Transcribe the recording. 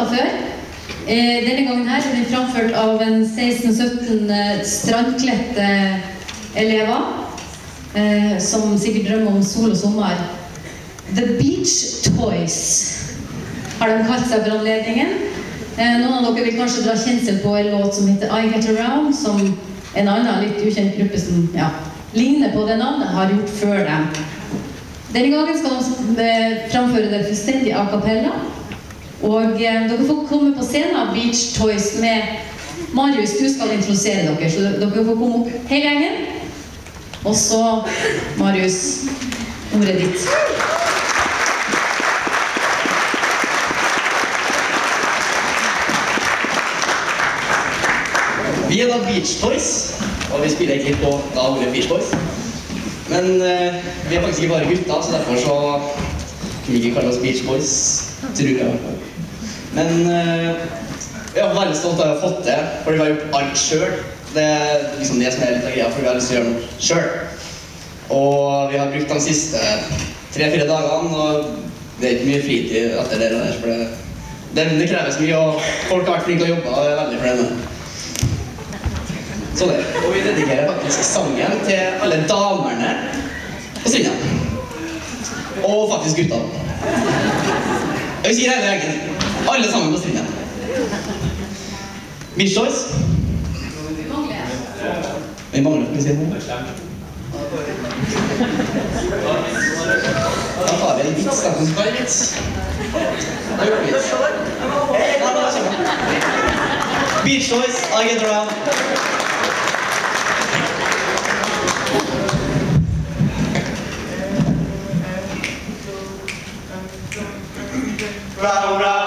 låta før. Denne gangen her er den framført av en 16-17 strandklette elever som sikkert drømmer om sol og sommer. The Beach Toys har de kalt seg for anledningen. Noen av dere vil kanskje dra kjensel på en låt som heter I Get Around, som en annen litt ukjent gruppe som ligner på det navnet har gjort før dem. Denne gangen skal de framføre det fullstendig a capella. Og dere får komme på scenen av Beach Toys med Marius, du skal introdusere dere, så dere får komme opp hele gjengen. Og så, Marius, ordet ditt. Vi er da Beach Toys, og vi spiller egentlig på da ordet Beach Boys. Men vi er faktisk ikke bare gutter, så derfor så kunne vi ikke kalle oss Beach Boys, tror jeg. Men vi er veldig stolt av å ha fått det, fordi vi har gjort alt selv. Det er liksom det som er litt av greia, for vi har lyst til å gjøre noe selv. Og vi har brukt de siste 3-4 dagene, og det er ikke mye fritid etter det der, for det kreves mye, og folk har vært flinke å jobbe, og jeg er veldig fornøyd med det. Så det. Og vi dedikerer faktisk sangen til alle damerne på Strinda. Og faktisk gutta. Jeg sier hele gjengen. Alle sammen på Strinda. Beach Toys. Vi mangler, skal vi si det? Da har vi en vits, da. Hva er en vits? Da gjør vi vits. Beach Toys, I Get Around. Round, round.